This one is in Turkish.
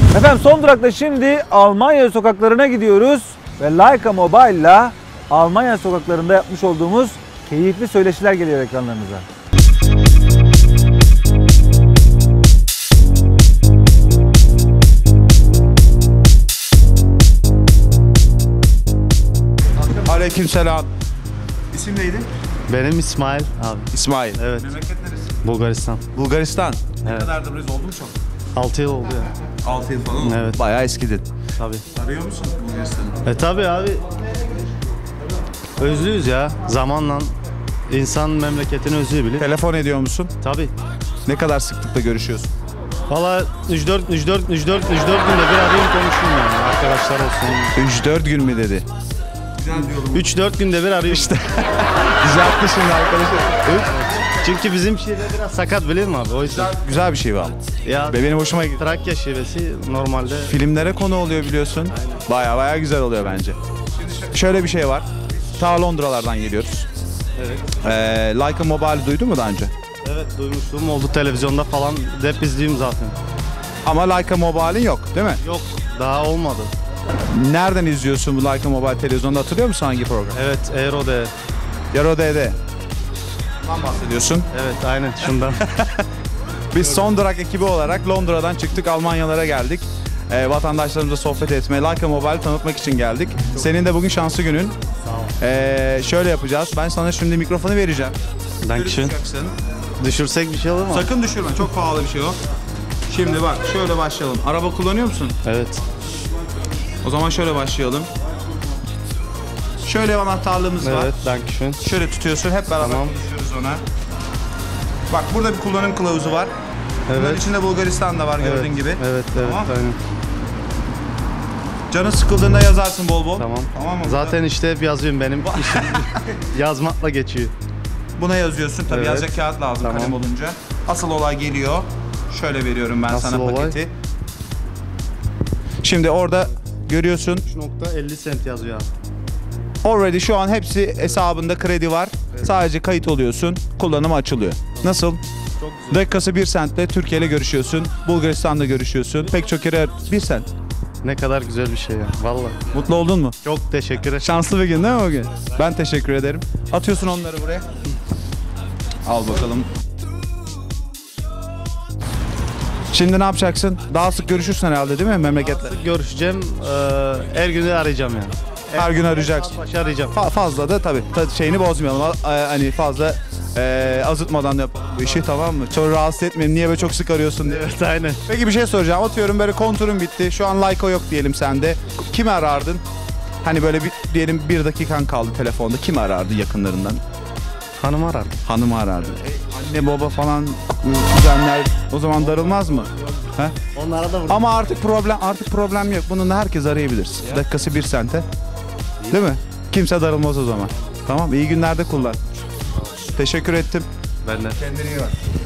Efendim son durakta şimdi Almanya sokaklarına gidiyoruz ve Leica Mobile'la Almanya sokaklarında yapmış olduğumuz keyifli söyleşiler geliyor ekranlarınıza. Aleykümselam. İsim neydi? Benim İsmail abi. İsmail. Evet. Memleket neresi? Bulgaristan. Bulgaristan. Ne Evet. kadardır burası, oldu mu çok? 6 yıl oldu ya. 6 yıl falan oldu. Evet. Bayağı eskidin. Tabii. Arıyor musun Bulgaristan'ı? Tabii abi. Özlüyüz ya. Zamanla insan memleketini özlüyor bile. Telefon ediyor musun? Tabii. Ne kadar sıklıkla görüşüyorsun? Valla 3-4 günde bir arayayım konuşayım yani. Arkadaşlar olsun. 3-4 gün mü dedi? 3-4 günde bir arıyor işte. Düzeltti şimdi arkadaşlar. Çünkü bizim şeyler biraz sakat biliyor musun abi? O yüzden. Güzel bir şey var. Ya Ve benim hoşuma gitti. Trakya şivesi normalde. Filmlere konu oluyor biliyorsun. Bayağı güzel oluyor bence. Şöyle bir şey var. Ta Londralardan geliyoruz. Evet. Leica Mobile duydun mu daha önce? Evet duymuşluğum oldu, televizyonda falan hep izliyim zaten. Ama Leica Mobile'in yok değil mi? Yok daha olmadı. Nereden izliyorsun bu Leica Mobile televizyonda, hatırlıyor musun hangi program? Evet Aero'de. Yaro D'de. Bundan bahsediyorsun. Evet aynen şundan. Biz son durak ekibi olarak Londra'dan çıktık, Almanyalara geldik. Vatandaşlarımızla sohbet etmeye, Leica Mobile'i tanıtmak için geldik. Senin de bugün şanslı günün. Sağ ol. Şöyle yapacağız. Ben sana şimdi mikrofonu vereceğim. Dankeschön. Düşürsek bir şey olur mu? Sakın düşürme. Çok pahalı bir şey o. Şimdi bak şöyle başlayalım. Araba kullanıyor musun? Evet. O zaman şöyle başlayalım. Şöyle anahtarlığımız var. Evet, dankeschön. Şöyle tutuyorsun. Hep beraber Tamam. konuşuyoruz ona. Bak burada bir kullanım kılavuzu var. Bunun Evet. içinde Bulgaristan da var gördüğün Evet. gibi. Evet, Tamam. aynen. Canın sıkıldığında yazarsın bol bol. Tamam. Tamam mı? Zaten işte hep yazıyorum benim işim. Yazmakla geçiyor. Buna yazıyorsun. Tabii Evet. yazacak kağıt lazım Tamam. kalem olunca. Asıl olay geliyor. Şöyle veriyorum ben Asıl sana olay? paketi. Şimdi orada görüyorsun. 3.50 cent yazıyor abi. Already şu an hepsi hesabında kredi var. Sadece kayıt oluyorsun. Kullanımı açılıyor. Nasıl? Çok güzel. Dakikası 1 centle Türkiye ile görüşüyorsun. Bulgaristan'da görüşüyorsun. Pek çok yere 1 cent. Ne kadar güzel bir şey ya. Vallahi. Mutlu oldun mu? Çok teşekkür ederim. Şanslı bir gün değil mi bugün? Ben teşekkür ederim. Atıyorsun onları buraya. Al bakalım. Şimdi ne yapacaksın? Daha sık görüşürsün herhalde değil mi memleketle? Görüşeceğim. Her gün de arayacağım yani. Her gün arayacaksın. Başı arayacağım. Fazla da tabii şeyini bozmayalım. Hani fazla azıtmadan yap bu işi, tamam mı? Çok rahatsız etmeyelim. Niye böyle çok sık arıyorsun diye. Evet aynen. Peki bir şey soracağım. Atıyorum böyle kontürün bitti. Şu an Leica yok diyelim sende. Kimi arardın? Hani böyle diyelim 1 dakikan kaldı telefonda. Kimi arardın yakınlarından? Hanım arar. Hanımı arardın. Anne baba falan, kuzenler o zaman darılmaz mı? He? Onlara da Ama artık problem yok. Bununla herkes arayabilirsin. Dakikası 1 sente. Değil mi? Kimse darılmaz o zaman. Tamam, iyi günlerde kullan. Teşekkür ettim. Ben de. Kendine iyi bak.